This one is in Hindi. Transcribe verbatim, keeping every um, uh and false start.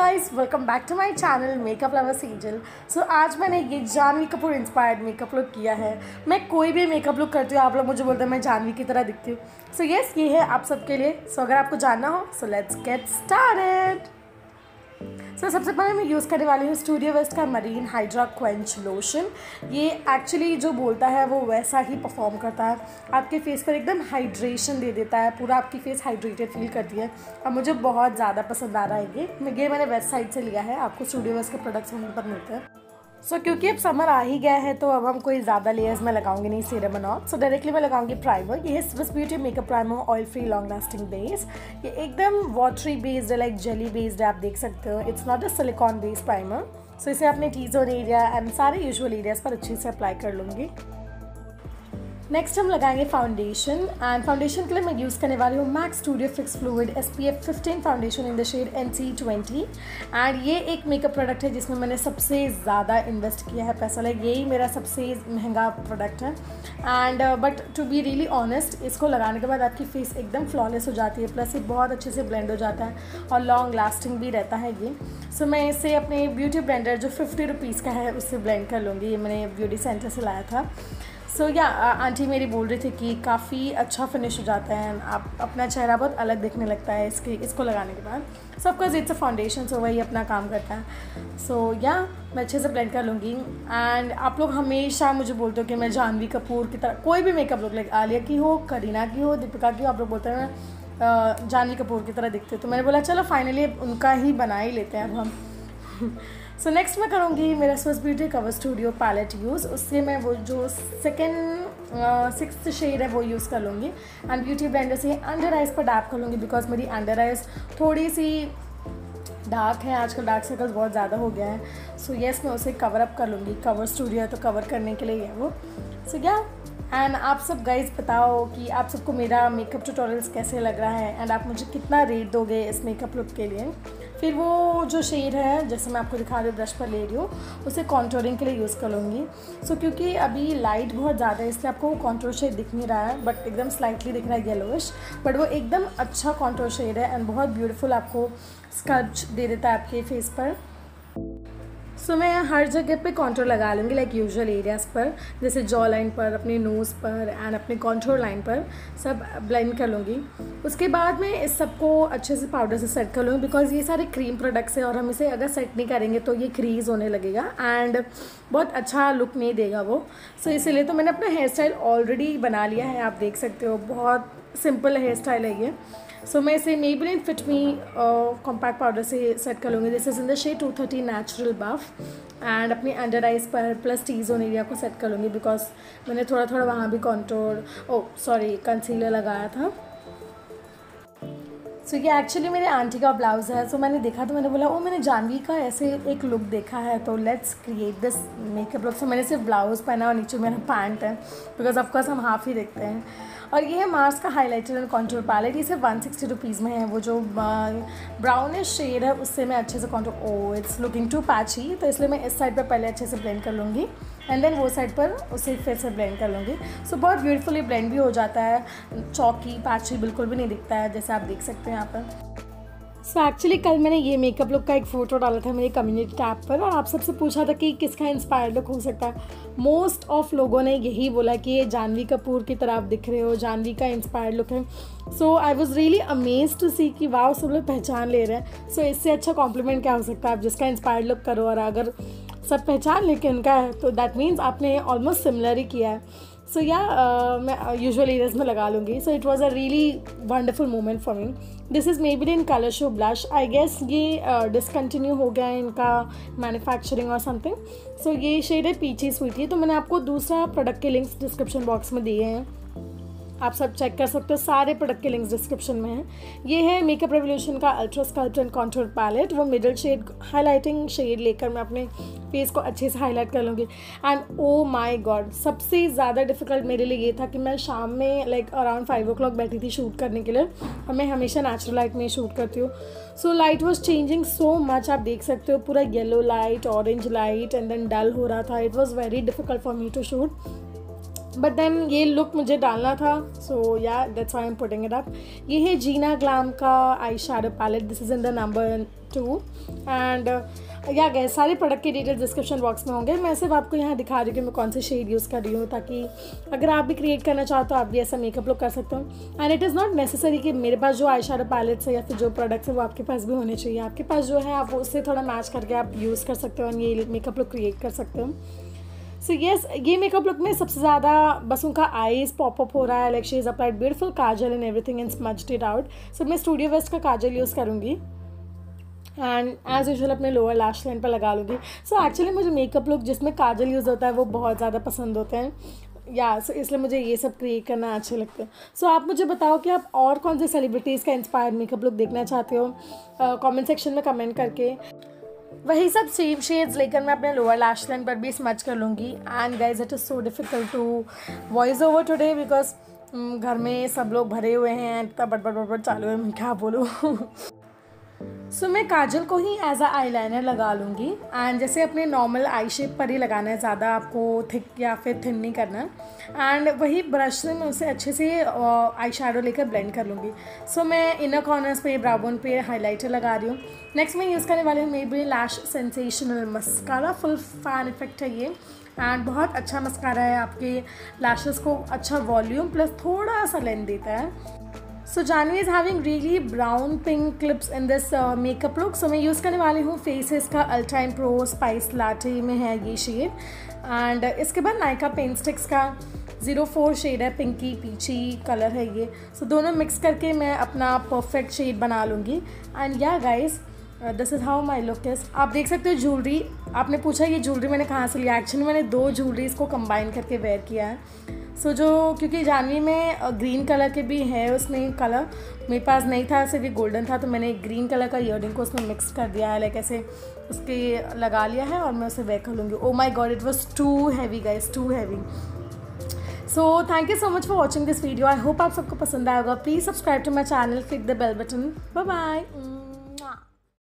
Guys, welcome back to my channel makeup lover Sejal. So आज मैंने ये Janhvi Kapoor inspired makeup look किया है। मैं कोई भी मेकअप लुक करती हूँ, आप लोग मुझे बोलते हैं मैं जानवी की तरह दिखती हूँ। सो यस, ये है आप सबके लिए। सो so, अगर आपको जानना हो so let's get started. So so, सबसे पहले मैं यूज़ करने वाली हूँ स्टूडियो वेस्ट का मरीन हाइड्रा क्वेंच लोशन। ये एक्चुअली जो बोलता है वो वैसा ही परफॉर्म करता है, आपके फेस पर एकदम हाइड्रेशन दे देता है, पूरा आपकी फेस हाइड्रेटेड फील करती है और मुझे बहुत ज़्यादा पसंद आ रहा है ये। मैं ये मैंने वेस्ट साइड से लिया है, आपको स्टूडियो वेस्ट के प्रोडक्ट्स वहीं पर मिलते हैं। सो so, क्योंकि अब समर आ ही गया है तो अब हम कोई ज़्यादा लेयर्स में लगाऊंगी नहीं सीरम और ऑल। सो डायरेक्टली मैं लगाऊंगी प्राइमर। ये है Swiss beauty makeup primer oil free long lasting base. ये एकदम वाटरी बेस्ड है, लाइक जेली बेस्ड है, आप देख सकते हो। It's not a silicone based primer. So इसे अपने टी जोन एरिया एंड सारे यूजुअल एरियाज़ पर अच्छे से अप्लाई कर लूँगी। नेक्स्ट हम लगाएंगे फाउंडेशन, एंड फाउंडेशन के लिए मैं यूज़ करने वाली हूँ MAC studio fix fluid S P F fifteen foundation in the shade N C twenty. And ये एक मेकअप प्रोडक्ट है जिसमें मैंने सबसे ज़्यादा इन्वेस्ट किया है पैसा, लाइक यही मेरा सबसे महंगा प्रोडक्ट है। And but to be really honest, इसको लगाने के बाद आपकी फेस एकदम फ्लॉलेस हो जाती है, प्लस ये बहुत अच्छे से ब्लेंड हो जाता है और लॉन्ग लास्टिंग भी रहता है ये। सो so, मैं इसे अपने ब्यूटी ब्लेंडर जो फिफ्टी रुपीज़ का है उससे ब्लेंड कर लूँगी। ये मैंने ब्यूटी सेंटर से लाया था। सो या आंटी मेरी बोल रही थी कि काफ़ी अच्छा फिनिश हो जाता है, आप अपना चेहरा बहुत अलग दिखने लगता है इसके इसको लगाने के बाद। So of course it's a foundation, so वही अपना काम करता है। सो so, या मैं अच्छे से ब्लेंड कर लूँगी। एंड आप लोग हमेशा मुझे बोलते हो कि मैं जानवी कपूर की तरह कोई भी मेकअप लुक, लाइक आलिया की हो, करीना की हो, दीपिका की हो, आप लोग बोलते हैं मैं जानवी कपूर की तरह दिखते। तो मैंने बोला चलो फाइनली उनका ही बना ही लेते हैं अब हम। सो so, नेक्स्ट मैं करूँगी मेरा Swiss beauty cover studio palette use. उससे मैं वो जो सेकेंड सिक्स्थ शेड है वो यूज़ कर लूँगी एंड ब्यूटी ब्लेंडर से अंडर आइज़ पर डैप कर लूँगी, बिकॉज मेरी अंडर आइज़ थोड़ी सी डार्क है, आजकल डार्क सर्कल्स बहुत ज़्यादा हो गया है। सो so, येस मैं उसे कवर अप कर लूँगी। कवर स्टूडियो है तो कवर करने के लिए है वो। सो so, या एंड आप सब गाइज बताओ कि आप सबको मेरा मेकअप ट्यूटोरियल्स कैसे लग रहा है एंड आप मुझे कितना रेट दोगे इस मेकअप लुक के लिए। फिर वो जो शेड है जैसे मैं आपको दिखा रही हूँ ब्रश पर ले रही हूँ, उसे कॉन्टोरिंग के लिए यूज़ कर लूँगी। सो so, क्योंकि अभी लाइट बहुत ज़्यादा है इसलिए आपको वो कॉन्टोर शेड दिख नहीं रहा है, बट एकदम स्लाइटली दिख रहा है येलोइश, बट वो एकदम अच्छा कॉन्टोर शेड है एंड बहुत ब्यूटीफुल आपको स्कल्प्च दे देता है आपके फेस पर। सो so, मैं हर जगह पे कॉन्टोर लगा लूँगी, लाइक यूजुअल एरियाज़ पर, जैसे जॉ लाइन पर, अपने नोज़ पर एंड अपने कॉन्टोर लाइन पर सब ब्लेंड कर लूँगी। उसके बाद मैं इस सबको अच्छे से पाउडर से सेट कर लूँगी, बिकॉज ये सारे क्रीम प्रोडक्ट्स हैं और हम इसे अगर सेट नहीं करेंगे तो ये क्रीज होने लगेगा एंड बहुत अच्छा लुक नहीं देगा वो। सो so, इसीलिए तो मैंने अपना हेयर स्टाइल ऑलरेडी बना लिया है, आप देख सकते हो बहुत सिंपल हेयर स्टाइल है ये। सो so, मैं इसे Maybelline fit me compact powder से सेट कर लूँगी। This is in the shade two thirty natural buff and अपने अंडर आइज़ पर प्लस टी जोन एरिया को सेट कर लूँगी, बिकॉज मैंने थोड़ा थोड़ा वहाँ भी कॉन्टोर ओ सॉरी कंसीलर लगाया था। सो so, ये एक्चुअली मेरे आंटी का ब्लाउज़ है। सो so, मैंने देखा तो मैंने बोला ओ मैंने जानवी का ऐसे एक लुक देखा है तो let's create this makeup look. So मैंने सिर्फ ब्लाउज़ पहना और नीचे मेरा पैंट है, बिकॉज ऑफकोर्स हम हाफ ही देखते हैं। और ये है मार्स का हाइलाइटर एंड कॉन्टूर पैलेट। ये सिर्फ वन सिक्सटी रुपीज़ में है। वो जो ब्राउनिश शेड है उससे मैं अच्छे से contour, oh it's looking too patchy, तो इसलिए मैं इस साइड पर पहले अच्छे से ब्लेंड कर लूँगी एंड देन वो साइड पर उसे फिर से ब्लेंड कर लूँगी। सो बहुत ब्यूटीफुली ब्लेंड भी हो जाता है, चौकी पैची बिल्कुल भी नहीं दिखता है, जैसे आप देख सकते हैं यहाँ पर। सो so, एक्चुअली कल मैंने ये मेकअप लुक का एक फ़ोटो डाला था मेरे कम्युनिटी टैब पर और आप सबसे पूछा था कि किसका इंस्पायर्ड लुक हो सकता है। मोस्ट ऑफ लोगों ने यही बोला कि ये जानवी कपूर की तरह आप दिख रहे हो, जानवी का इंस्पायर्ड लुक है। So I was really amazed to see कि वाह सब लोग पहचान ले रहे हैं। सो so, इससे अच्छा कॉम्प्लीमेंट क्या हो सकता है, आप जिसका इंस्पायर्ड लुक करो और अगर सब पहचान लेके उनका है तो दैट मीन्स आपने ऑलमोस्ट सिमिलर ही किया है। So so, yeah yeah, uh, मैं यूजुअल एरियाज में लगा लूँगी। So it was a really wonderful moment for me. This is Maybelline colour show blush. I guess ये डिसकंटिन्यू uh, हो गया है इनका मैन्युफैक्चरिंग और समथिंग। सो ये शेड है पीची स्वीटी। तो मैंने आपको दूसरा प्रोडक्ट के लिंक्स डिस्क्रिप्शन बॉक्स में दिए हैं, आप सब चेक कर सकते हो, सारे प्रोडक्ट के लिंक्स डिस्क्रिप्शन में हैं। ये है मेकअप रेवोल्यूशन का ultra sculpt and contour palette. वो मिडल शेड हाइलाइटिंग शेड लेकर मैं अपने फेस को अच्छे से हाईलाइट कर लूँगी। एंड ओ माय गॉड, सबसे ज़्यादा डिफिकल्ट मेरे लिए ये था कि मैं शाम में like around five o'clock बैठी थी शूट करने के लिए और मैं हमेशा नेचुरल लाइट में शूट करती हूँ। So light was changing so much, आप देख सकते हो पूरा yellow light, orange light and then dull हो रहा था। It was very difficult for me to shoot. But then ये लुक मुझे डालना था, so yeah that's why I am putting it up. ये है जीना ग्लैम का eyeshadow palette, this is in the number two. And yeah गए सारे प्रोडक्ट के डिटेल्स डिस्क्रिप्शन बॉक्स में होंगे। मैं सिर्फ आपको यहाँ दिखा रही हूँ कि मैं कौन से शेड यूज़ कर रही हूँ, ताकि अगर आप भी क्रिएट करना चाहते हो आप भी ऐसा मेकअप लुक कर सकते हो। And it is not necessary कि मेरे पास जो आई शेडो पैलेट्स है या फिर जो प्रोडक्ट्स है वो आपके पास भी होने चाहिए। आपके पास जो है आप उससे थोड़ा मैच करके आप यूज़ कर सकते हो और ये मेकअप लुक क्रिएट कर सकते हो। सो so येस yes, ये मेकअप लुक में सबसे ज़्यादा बस उनका आईज पॉपअप हो रहा है, like she is applied beautiful kajal and everything and smudged it out. So मैं स्टूडियो वेस्ट का काजल यूज़ करूँगी एंड एज यूजुअल अपने लोअर लैश लाइन पर लगा लूँगी। सो एक्चुअली मुझे मेकअप लुक जिसमें काजल यूज़ होता है वो बहुत ज़्यादा पसंद होते हैं, या सो इसलिए मुझे ये सब क्रिएट करना अच्छे लगते हैं। सो so, आप मुझे बताओ कि आप और कौन से सेलिब्रिटीज़ का इंस्पायर्ड मेकअप लुक देखना चाहते हो, कमेंट सेक्शन में कमेंट करके। वही सब सेम शेड्स लेकर मैं अपने लोअर लैश लाइन पर भी स्मच कर लूँगी। And guys it is so difficult to voice over today because घर में सब लोग भरे हुए हैं, इतना बट बट बट चालू है, मैं क्या बोलूँ। सो so, मैं काजल को ही एज अ आई लाइनर लगा लूँगी एंड जैसे अपने नॉर्मल आई शेप पर ही लगाना है, ज़्यादा आपको थिक या फिर थिन नहीं करना। एंड वही ब्रश से मैं उसे अच्छे से आई शेडो लेकर ब्लेंड कर लूँगी। सो so, मैं इनर कॉर्नर्स पे ब्राउ बोन पे हाइलाइटर लगा रही हूँ। नेक्स्ट मैं यूज़ करने वाली हूँ Maybelline lash sensational mascara, full fan effect है ये एंड बहुत अच्छा मस्कारा है, आपके लैशेस को अच्छा वॉल्यूम प्लस थोड़ा सा लेंथ देता है। So Janhvi is having really brown pink clips in this makeup look. So मैं यूज़ करने वाली हूँ फेसेस का अल्ट्राइन प्रो स्पाइस लाटे में है ये शेड। एंड इसके बाद नायका पेन स्टिक्स का ज़ीरो फोर शेड है, पिंकी पीची कलर है ये। सो so, दोनों मिक्स करके मैं अपना परफेक्ट शेड बना लूँगी। And yeah guys this is how my look is. आप देख सकते हो ज्वेलरी, आपने पूछा ये ज्वेलरी मैंने कहाँ से लिया, एक्चुअली मैंने दो ज्वेलरीज को कंबाइन करके वेयर किया है। सो so, जो क्योंकि जानवी में ग्रीन कलर के भी है उसमें कलर, मेरे पास नहीं था, सिर्फ ये गोल्डन था, तो मैंने एक ग्रीन कलर का ईयरिंग को उसमें मिक्स कर दिया है, लाइक ऐसे उसके लगा लिया है और मैं उसे वेयर कर लूँगी। Oh my god it was too heavy guys, too heavy. So thank you so much for watching this video. I hope आप सबको पसंद आएगा। Please subscribe to my channel, click the bell button. Bye bye.